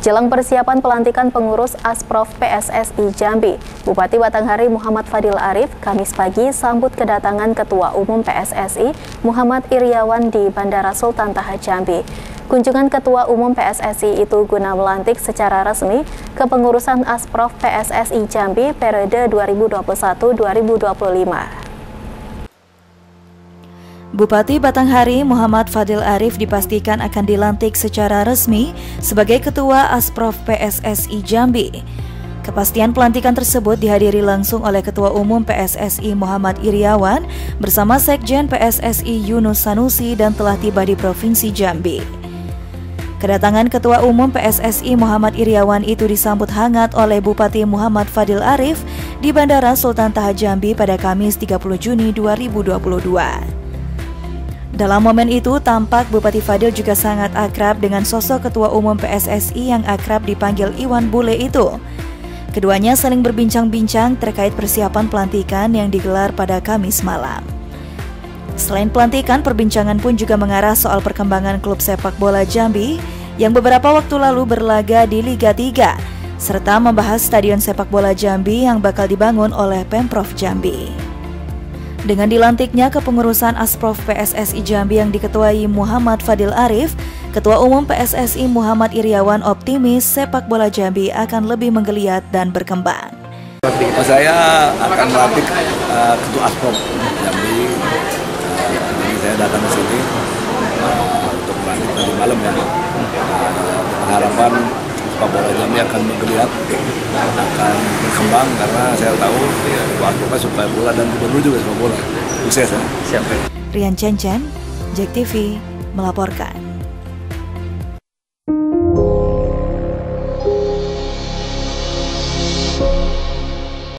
Jelang persiapan pelantikan pengurus Asprof PSSI Jambi, Bupati Batanghari Muhammad Fadil Arif Kamis pagi sambut kedatangan Ketua Umum PSSI Muhammad Iriawan di Bandara Sultan Taha Jambi. Kunjungan Ketua Umum PSSI itu guna melantik secara resmi kepengurusan Asprof PSSI Jambi periode 2021-2025. Bupati Batanghari Muhammad Fadil Arif dipastikan akan dilantik secara resmi sebagai Ketua Asprof PSSI Jambi. Kepastian pelantikan tersebut dihadiri langsung oleh Ketua Umum PSSI Muhammad Iriawan bersama Sekjen PSSI Yunus Sanusi dan telah tiba di Provinsi Jambi. Kedatangan Ketua Umum PSSI Muhammad Iriawan itu disambut hangat oleh Bupati Muhammad Fadil Arif di Bandara Sultan Taha Jambi pada Kamis 30 Juni 2022. Dalam momen itu, tampak Bupati Fadil juga sangat akrab dengan sosok Ketua Umum PSSI yang akrab dipanggil Iwan Bule itu. Keduanya saling berbincang-bincang terkait persiapan pelantikan yang digelar pada Kamis malam. Selain pelantikan, perbincangan pun juga mengarah soal perkembangan klub sepak bola Jambi yang beberapa waktu lalu berlaga di Liga 3, serta membahas stadion sepak bola Jambi yang bakal dibangun oleh Pemprov Jambi. Dengan dilantiknya kepengurusan Asprof PSSI Jambi yang diketuai Muhammad Fadil Arif, Ketua Umum PSSI Muhammad Iriawan optimis sepak bola Jambi akan lebih menggeliat dan berkembang. Saya akan melantik Ketua Asprof Jambi. Jadi saya datang ke sini untuk melantik tadi malam ya. Dengan harapan sepak bola Jambi akan menggeliat, akan berkembang karena saya tahu Ketua Asprofnya suka bola dan gubernur juga suka bola. Sukses ya. Siap. Rian Cencen, JEK TV melaporkan.